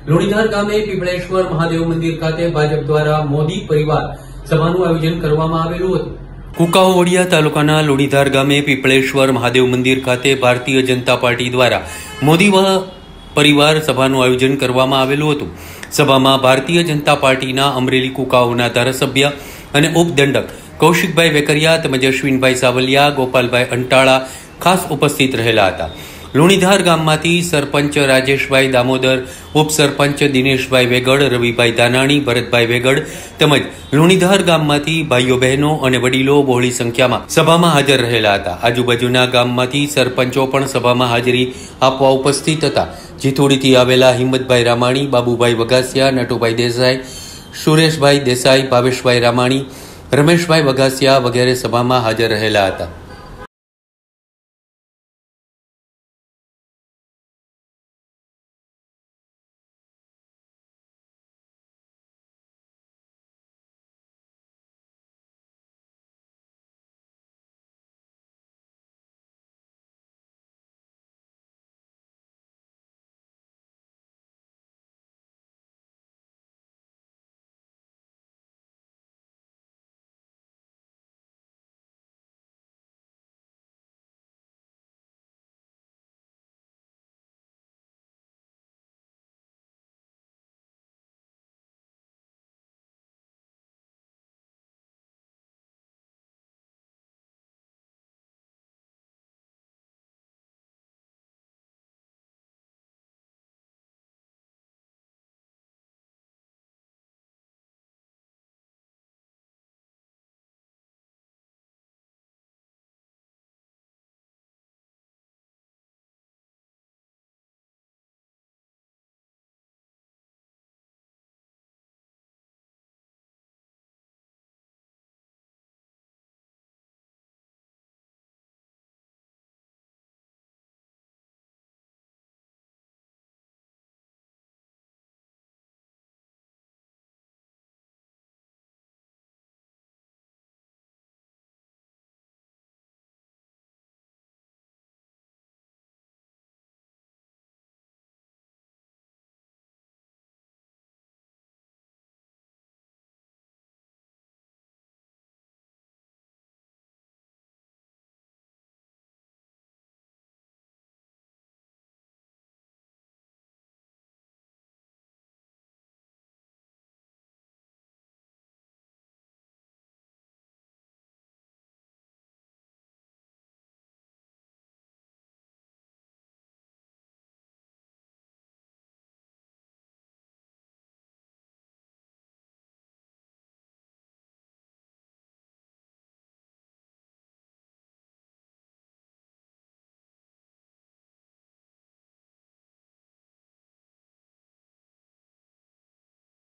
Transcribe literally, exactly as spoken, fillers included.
લુણીધાર ગામે પીપળેશ્વર મહાદેવ મંદિર ખાતે ભાજપ દ્વારા મોદી પરિવાર સભાનું આયોજન કરવામાં આવેલું હતું। કુકાઓ વડિયા તાલુકાના લુણીધાર ગામે પીપળેશ્વર મહાદેવ મંદિર ખાતે ભારતીય જનતા પાર્ટી દ્વારા મોદી પરિવાર સભાનું આયોજન કરવામાં આવેલું હતું। સભામાં ભારતીય જનતા પાર્ટીના અમરેલી કુકાઓના ધારાસભ્ય અને ઉપદંડક કૌશિકભાઈ વેકરિયા તેમજ અશ્વિનભાઈ સાવલિયા, ગોપાલભાઈ અંટાળા ખાસ ઉપસ્થિત રહેલા હતા। લુણીધાર ગામમાંથી સરપંચ રાજેશભાઈ દામોદર, ઉપસરપંચ દિનેશભાઈ વેગડ, રવિભાઈ દાનાણી, ભરતભાઈ વેગડ તેમજ લુણીધાર ગામમાંથી ભાઈઓ બહેનો અને વડીલો બહોળી સંખ્યામાં સભામાં હાજર રહેલા હતા। આજુબાજુના ગામમાંથી સરપંચો પણ સભામાં હાજરી આપવા ઉપસ્થિત હતા। જીથોડીથી આવેલા હિંમતભાઈ રામાણી, બાબુભાઈ વગાસિયા, નટુભાઈ દેસાઈ, સુરેશભાઈ દેસાઈ, ભાવેશભાઈ રામાણી, રમેશભાઈ વગાસિયા વગેરે સભામાં હાજર રહેલા હતા।